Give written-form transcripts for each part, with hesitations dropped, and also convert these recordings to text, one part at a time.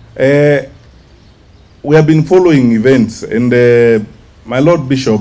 We have been following events, and my Lord Bishop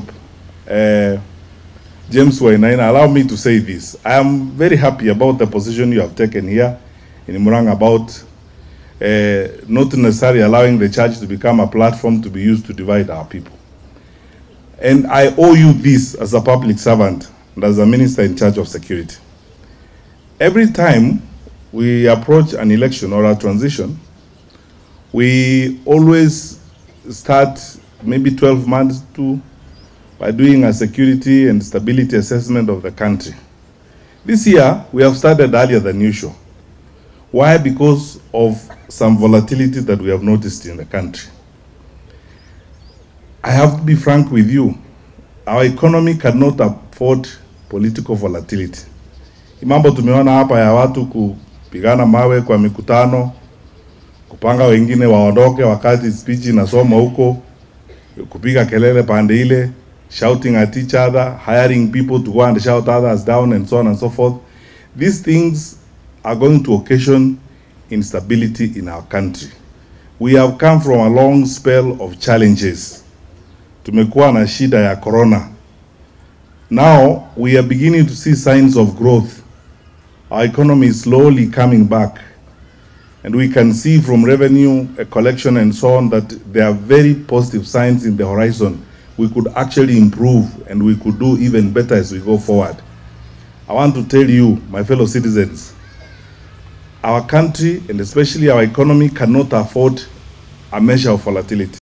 James Wainaina, allow me to say this. I am very happy about the position you have taken here in Murang'a about not necessarily allowing the church to become a platform to be used to divide our people. And I owe you this as a public servant and as a minister in charge of security. Every time we approach an election or a transition, we always start maybe 12 months by doing a security and stability assessment of the country. This year, we have started earlier than usual. Why? Because of some volatility that we have noticed in the country. I have to be frank with you. Our economy cannot afford political volatility. Mambo tumeona hapa ya watu kupigana mawe kwa mikutano, kupanga wengine waondoke wakati speech inasoma huko, kupiga kelele pande ile, shouting at each other, hiring people to go and shout others down, and so on and so forth. These things are going to occasion instability in our country. We have come from a long spell of challenges. Tumekuwa na shida ya corona. Now we are beginning to see signs of growth. Our economy is slowly coming back, and we can see from revenue collection and so on that there are very positive signs in the horizon. We could actually improve, and we could do even better as we go forward. I want to tell you, my fellow citizens, our country and especially our economy cannot afford a measure of volatility.